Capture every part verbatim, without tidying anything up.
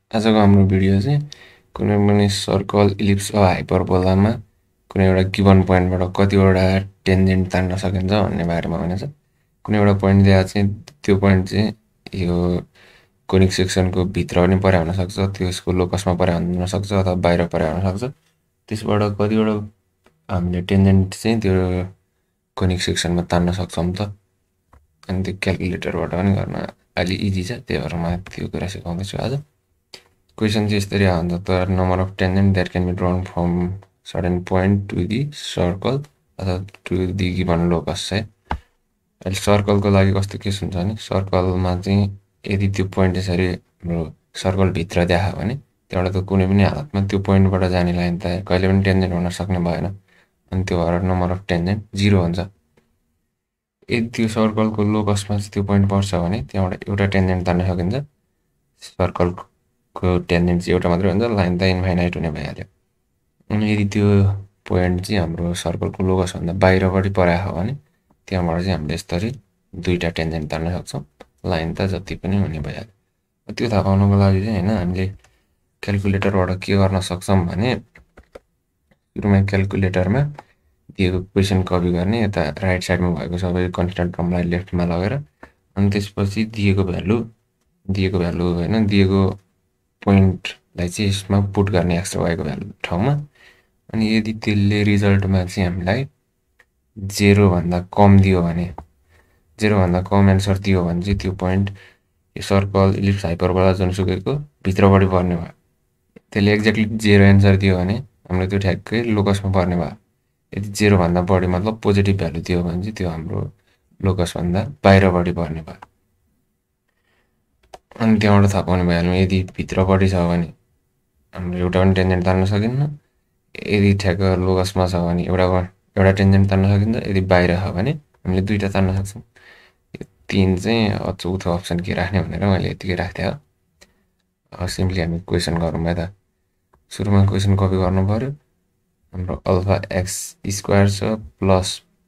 आजको हाम्रो भिडियो चाहिँ कुनै पनि सर्कल इलिप्स वा हाइपरबोलामा कुनै एउटा गिभन पोइन्टबाट कतिवटा टेन्जेन्ट तान्न सकिन्छ भन्ने बारेमा हुनेछ। कुनै एउटा पोइन्ट दिएर चाहिँ त्यो पोइन्ट चाहिँ यो कोनिक सेक्सनको भित्र पनि परे हुनसक्छ, त्यसको लोकसमा परे हुनसक्छ अथवा बाहिर परे हुनसक्छ। त्यसबाट कतिवटा हामीले टेन्जेन्ट चाहिँ त्यो कोनिक सेक्सनमा तान्न सक्छौँ त। अनि त्यो क्यालकुलेटरबाट पनि गर्न अलि इजी छ, त्यही भएर म त्यो कुरा सिकाउँदैछु आज। क्वेसन चाहिँ यसरी आउँछ त number of tangent that can be drawn from certain point to the circle अथवा टु दि गिभन लोकस है। अहिले सर्कलको लागि कस्तो केस हुन्छ भने सर्कलमा चाहिँ यदि त्यो पोइन्ट यसरी हाम्रो सर्कलभित्र देखायो भने त्यहाँबाट त कुनै पनि हालतमा त्यो पोइन्टबाट जाने लाइन त कहिले पनि टेन्जेन्ट हुन सक्ने भएन, अनि त्यो भएर नम्बर अफ टेन्जेन्ट जिरो हुन्छ। यदि त्यो सर्कलको लोकसमा चाहिँ त्यो पोइन्ट पर्छ भने त्यहाँबाट एउटा टेन्जेन्ट तान्न सकिन्छ। सर्कलको को टेन्जेन्ट चाहिँ एउटा मात्रै हुन्छ, लाइन त इन्फाइनाइट हुने भइहाल्यो। अनि यदि त्यो पोइन्ट चाहिँ हाम्रो सर्कलको लोकसभन्दा बाहिरपट्टि परेको भने त्यहाँबाट चाहिँ हामीले यसरी दुईवटा टेन्जेन्ट तान्न सक्छौँ, लाइन त जति पनि हुने भइहाल्यो। त्यो थाहा पाउनको लागि चाहिँ होइन हामीले क्यालकुलेटरबाट के गर्न सक्छौँ भने सुरुमा क्यालकुलेटरमा दिएको क्वेसन कपी गर्ने, यता राइट साइडमा भएको सबै कन्सट्यान्ट टर्मलाई लेफ्टमा लगेर अनि त्यसपछि दिएको भ्यालु दिएको भ्यालु होइन दिएको पोइन्टलाई चाहिँ यसमा पुट गर्ने एक्स र वाईको भ्यालु ठाउँमा। अनि यदि त्यसले रिजल्टमा चाहिँ हामीलाई जेरोभन्दा कम दियो भने जेरोभन्दा कम एन्सर दियो भने चाहिँ त्यो पोइन्ट यो सर्कल इलिप्स हाइपरबोला जुनसुकैको भित्रपट्टि पर्ने भयो। त्यसले एक्ज्याक्टली जेरो एन्सर दियो भने हाम्रो त्यो ठ्याक्कै लोकसमा पर्ने भयो। यदि जेरोभन्दा बढी मतलब पोजिटिभ भ्यालु दियो भने चाहिँ त्यो हाम्रो लोकसभन्दा बाहिरपट्टि पर्ने भयो। अनि त्यहाँबाट थाहा पाउने भइहाल्यो यदि भित्रपट्टि छ भने हाम्रो एउटा पनि टेन्जेन्ट तान्न सकिन्न, यदि ठ्याक्क लोकसमा छ भने एउटा एउटा टेन्जेन्ट तान्न सकिन्छ, यदि बाहिर छ भने हामीले दुईवटा तान्न सक्छौँ। यो तिन चाहिँ चौथो अप्सन के राख्ने भनेर मैले यतिकै राख्थेँ हो। सिम्पली हामी क्वेसन गरौँ है त। सुरुमा क्वेसन कपी गर्नु पऱ्यो। हाम्रो अल्फा एक्स स्क्वायर छ प्लस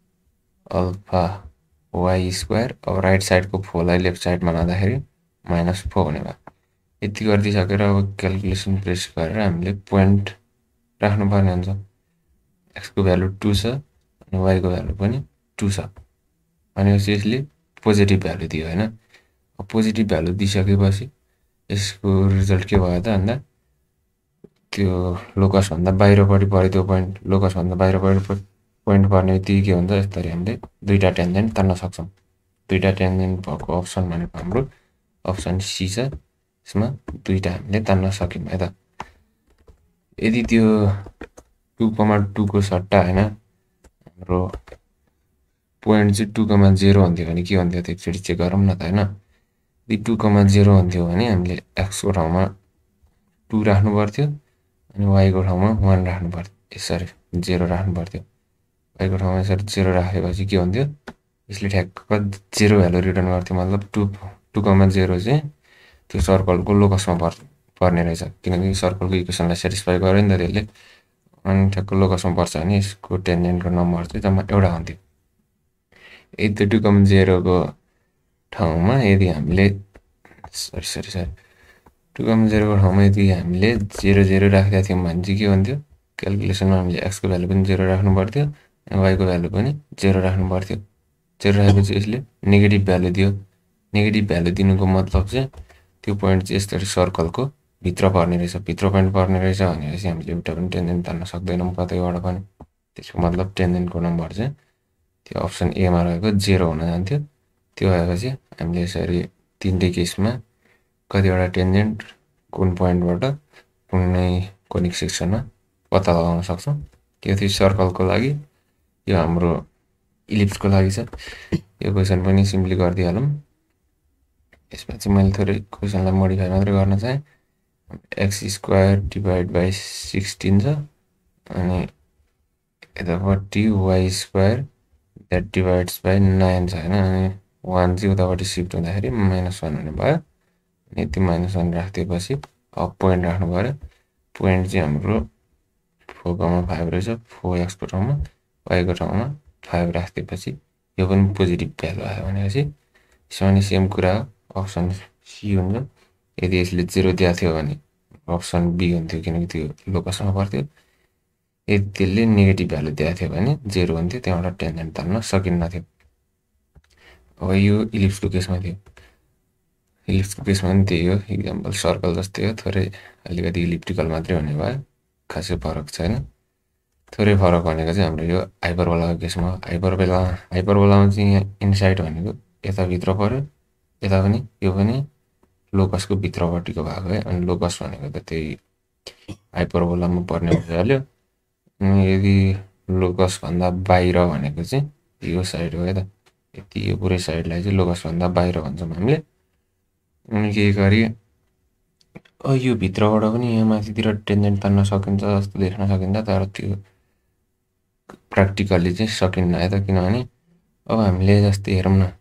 अल्फा वाई स्क्वायर। अब राइट साइडको फोरलाई लेफ्ट साइडमा लाँदाखेरि माइनस फोर हुने भयो। यति गरिदिइसकेर अब क्यालकुलेसन प्रेस गरेर हामीले पोइन्ट राख्नुपर्ने हुन्छ। एक्सको भ्यालु टू छ अनि वाईको भ्यालु पनि टू छ भनेपछि यसले पोजिटिभ भ्यालु दियो होइन। अब पोजिटिभ भ्यालु दिइसकेपछि यसको रिजल्ट के भयो त भन्दा त्यो लोकसभन्दा बाहिरपट्टि पऱ्यो त्यो पोइन्ट। लोकसभन्दा बाहिरपट्टि पोइन्ट पर्ने बित्तिकै के हुन्छ यसरी हामीले दुईवटा टेन्जेन्ट तान्न सक्छौँ। दुईवटा टेन्जेन्ट भएको अप्सन भनेको हाम्रो अप्सन सी छ, यसमा दुईवटा हामीले तान्न सक्यौँ है त। यदि त्यो टू कमा टूको सट्टा होइन हाम्रो पोइन्ट चाहिँ टू कमा जेरो हुन्थ्यो भने के हुन्थ्यो त एकचोटि चेक गरौँ न त होइन। यदि टू कमा जेरो हुन्थ्यो भने हामीले एक्सको ठाउँमा टू राख्नु पर्थ्यो अनि वाईको ठाउँमा वान राख्नु पर्थ्यो, यसरी जेरो राख्नु पर्थ्यो। वाईको ठाउँमा यसरी जेरो राखेपछि के हुन्थ्यो यसले ठ्याक्क जेरो भ्यालु रिटर्न गर्थ्यो। मतलब टू टू कमा जेरो चाहिँ त्यो सर्कलको लोकसमा पर् पर्ने रहेछ, किनकि सर्कलको इक्वेसनलाई सेटिस्फाई गर्यो नि त त्यसले। अनि ठ्याक्क लोकसमा पर्छ भने यसको टेन्जेन्टको नम्बर चाहिँ जम्मा एउटा हुन्थ्यो। यदि त्यो टू कमा जेरोको ठाउँमा यदि हामीले sorry sorry sorry two comma जेरोको ठाउँमा यदि हामीले जेरो जेरो राखेका थियौँ भने चाहिँ के हुन्थ्यो क्यालकुलेसनमा हामीले एक्सको भ्यालु पनि जेरो राख्नु पर्थ्यो अनि वाईको भ्यालु पनि जेरो राख्नु पर्थ्यो। जेरो राखेपछि यसले नेगेटिभ भ्यालु दियो। नेगेटिभ भ्यालु दिनुको मतलब चाहिँ त्यो पोइन्ट चाहिँ यसरी सर्कलको भित्र पर्ने रहेछ। भित्र पोइन्ट पर्ने रहेछ भनेपछि हामीले एउटा पनि टेन्जेन्ट तान्न सक्दैनौँ कतैबाट पनि। त्यसको मतलब टेन्जेन्टको नम्बर चाहिँ त्यो अप्सन एमा रहेको जेरो हुन जान्थ्यो। त्यो भएपछि हामीले यसरी तिनटै केसमा कतिवटा टेन्जेन्ट कुन पोइन्टबाट कुनै कोनिक सेक्सनमा पत्ता लगाउन सक्छौँ। त्यो थियो सर्कलको लागि। यो हाम्रो इलिप्सको लागि छ। यो क्वेसन पनि सिम्पली गरिदिइहालौँ। यसमा चाहिँ मैले थोरै क्वेसनलाई मोडिफाई मात्रै गर्न चाहेँ। X square divide by sixteen छ अनि यतापट्टि y square that divides by nine छ होइन। अनि वान चाहिँ उतापट्टि सिफ्ट हुँदाखेरि माइनस वान हुने भयो। अनि यति माइनस वान राखिदिएपछि अब पोइन्ट राख्नु पऱ्यो। पोइन्ट चाहिँ हाम्रो फोर कमा फाइभ रहेछ। फोर एक्सको ठाउँमा वाईको ठाउँमा फाइभ राखिदिएपछि यो पनि पोजिटिभ भ्यालु आयो भनेपछि यसमा नि सेम कुरा हो, अप्सन सी हुन्छ। यदि यसले जेरो दिएको थियो भने अप्सन बी हुन्थ्यो किनकि त्यो लोकसमा पर्थ्यो। यदि त्यसले नेगेटिभ भ्यालु दिएको थियो भने जेरो हुन्थ्यो, त्यहाँबाट टेन्जेन्ट तान्न सकिन्न थियो। अब यो इलिप्सको केसमा थियो। इलिप्सको केसमा पनि त्यही हो, इक्जाम्पल सर्कल जस्तै हो, थोरै अलिकति इलिप्टिकल मात्रै हुने भयो, खासै फरक छैन। थोरै फरक भनेको चाहिँ हाम्रो यो हाइपरबोलाको केसमा हाइपरबोला हाइपरबोलामा चाहिँ यहाँ इनसाइड भनेको यताभित्र पर्यो, यता पनि यो पनि लोकसको भित्रपट्टिको भएको है। अनि लोकस भनेको त त्यही हाइपरबोलामा पर्ने भइहाल्यो। अनि यदि लोकसभन्दा बाहिर भनेको चाहिँ यो साइड हो है त, यति यो पुरै साइडलाई चाहिँ लोकसभन्दा बाहिर भन्छौँ हामीले। अनि केही गरी यो भित्रबाट पनि यहाँ माथितिर टेन्जेन्ट तान्न सकिन्छ जस्तो देख्न सकिन्छ, तर त्यो प्र्याक्टिकल्ली चाहिँ सकिन्न है त। किनभने अब हामीले जस्तै हेरौँ न,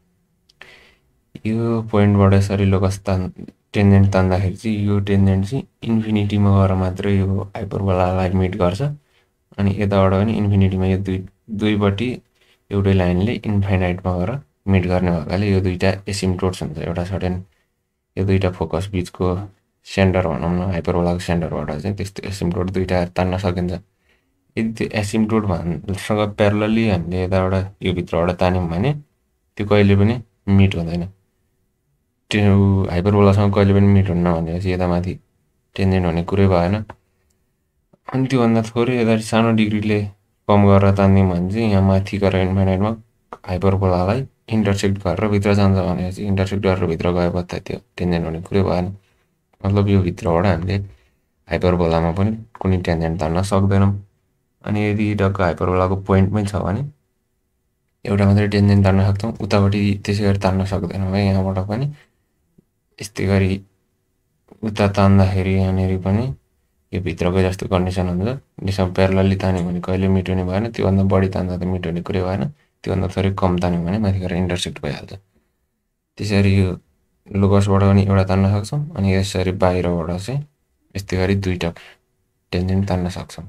यो पोइन्टबाट यसरी लोकस तान् टेन्जेन्ट तान्दाखेरि चाहिँ यो टेन्जेन्ट चाहिँ इन्फिनिटीमा गएर मात्रै यो हाइपरबोलालाई मिट गर्छ। अनि यताबाट पनि इन्फिनिटीमा यो दुई दुईपट्टि एउटै लाइनले इन्फाइनाइटमा गएर मिट गर्ने भएकाले यो दुईवटा एसिम्प्टोट्स हुन्छ। एउटा सर्टेन यो दुईवटा फोकस बिचको सेन्टर भनौँ न, हाइपरबोलाको सेन्टरबाट चाहिँ त्यस्तो एसिम्प्टोट दुईवटा तान्न सकिन्छ। यदि त्यो एसिम्प्टोट भन्सँग प्यारलली हामीले यताबाट यो भित्रबाट तान्यौँ भने त्यो कहिले पनि मिट हुँदैन। त्यो हाइपरबोलासँग कहिले पनि मिट हुन्न भनेपछि यता माथि टेन्जेन्ट हुने कुरै भएन। अनि त्योभन्दा थोरै यता सानो डिग्रीले कम गरेर तान्यौँ भने चाहिँ यहाँ माथि गएर इन्फाइनाइटमा हाइपरबोलालाई इन्टरसेक्ट गरेर भित्र जान्छ भनेपछि इन्टरसेक्ट गरेर भित्र गएपछि त्यो टेन्जेन्ट हुने कुरै भएन। मतलब यो भित्रबाट हामीले हाइपरबोलामा पनि कुनै टेन्जेन्ट तान्न सक्दैनौँ। अनि यदि टक्क हाइपरबोलाको पोइन्टमै छ भने एउटा मात्रै टेन्जेन्ट तान्न सक्छौँ, उतापट्टि त्यसै गरी तान्न सक्दैनौँ है। यहाँबाट पनि यस्तै गरी उता तान्दाखेरि यहाँनिर पनि यो भित्रको जस्तो कन्डिसन हुन्छ। यसमा प्यारलली तान्यो भने कहिले मिट हुने भएन, त्योभन्दा बढी तान्दा त मिट हुने कुरै भएन, त्योभन्दा थोरै कम तान्यो भने माथि गएर इन्टरसेक्ट भइहाल्छ। त्यसरी यो लोकसबाट पनि एउटा तान्न सक्छौँ, अनि यसरी बाहिरबाट चाहिँ यस्तै गरी दुईवटा टेन्जेन्ट तान्न सक्छौँ।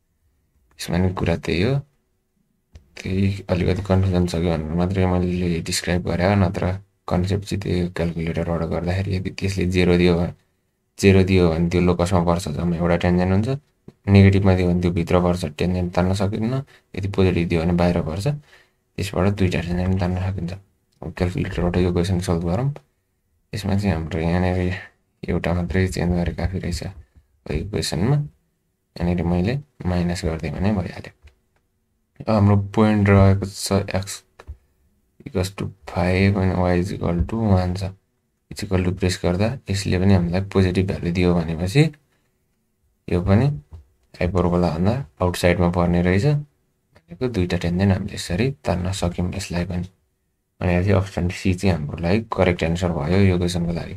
यसमा नि कुरा त्यही हो, त्यही अलिकति कन्फ्युजन छ कि भनेर मात्रै मैले डिस्क्राइब गरेँ, नत्र कन्सेप्ट चाहिँ त्यो क्यालकुलेटरबाट गर्दाखेरि यदि त्यसले जेरो दियो भने जेरो दियो भने त्यो लोकसमा पर्छ जम्मा एउटा टेन्जेन्ट हुन्छ, नेगेटिभमा दियो भने त्यो भित्र पर्छ टेन्जेन्ट तान्न सकिन्न, यदि पोजिटिभ दियो भने बाहिर पर्छ, त्यसबाट दुईवटा टेन्जेन्ट तान्न सकिन्छ। अब क्यालकुलेटरबाट यो क्वेसन सल्भ गरौँ। यसमा चाहिँ हाम्रो यहाँनिर एउटा मात्रै चेन्ज गरेको काफी रहेछ यो क्वेसनमा, यहाँनिर मैले माइनस गरिदिएँ भने भइहाल्यो। हाम्रो पोइन्ट रहेको छ एक्स इक्वल्स टु फाइभ अनि y is equal to one छ। इज इक्वल टु प्रेस गर्दा यसले पनि हामीलाई पोजिटिभ भ्यालु दियो भनेपछि यो पनि हाइपरबोलाभन्दा आउटसाइडमा पर्ने रहेछ भनेको दुईवटा टेन्जेन्ट हामीले यसरी तान्न सक्यौँ यसलाई पनि। भनेपछि अप्सन सी चाहिँ हाम्रो लागि करेक्ट एन्सर भयो यो क्वेसनको लागि।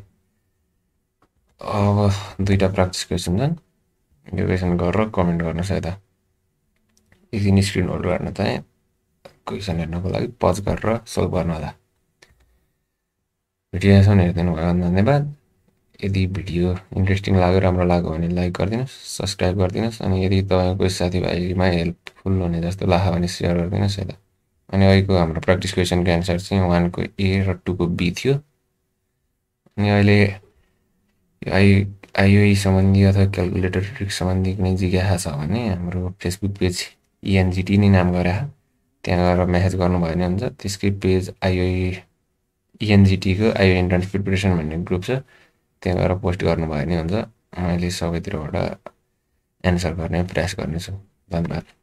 अब दुईवटा प्र्याक्टिस क्वेसन छन्, यो क्वेसन गरेर कमेन्ट गर्नुहोस् है त। एकदिन स्क्रिन होल्ड गर्न चाहे क्वेसन हेर्नको लागि पज गरेर सल्भ गर्नु होला। भिडियो यहाँसम्म हेरिदिनु भयो धन्यवाद। यदि भिडियो इन्ट्रेस्टिङ लाग्यो, राम्रो लाग्यो भने लाइक गरिदिनुहोस्, सब्सक्राइब गरिदिनुहोस्। अनि यदि तपाईँको कोही साथीभाइमा हेल्पफुल हुने जस्तो लाग्यो भने सेयर गरिदिनुहोस् है त। अनि अहिलेको हाम्रो प्र्याक्टिस क्वेसनको एन्सर चाहिँ वानको ए र टूको बी थियो। अनि अहिले आई आइओई सम्बन्धी अथवा क्यालकुलेटर ट्रिक सम्बन्धी कुनै जिज्ञासा छ भने हाम्रो फेसबुक पेज इएनजिटी नै नाम गरेर त्यहाँ गएर मेसेज गर्नुभयो भने हुन्छ। त्यसकै पेज आइओई इएनजिटीको आइओई इन्ट्रान्स प्रिपरेसन भन्ने ग्रुप छ, त्यहाँ गएर पोस्ट गर्नुभयो भने हुन्छ। मैले सबैतिरबाट एन्सर गर्ने प्रयास गर्नेछु। धन्यवाद।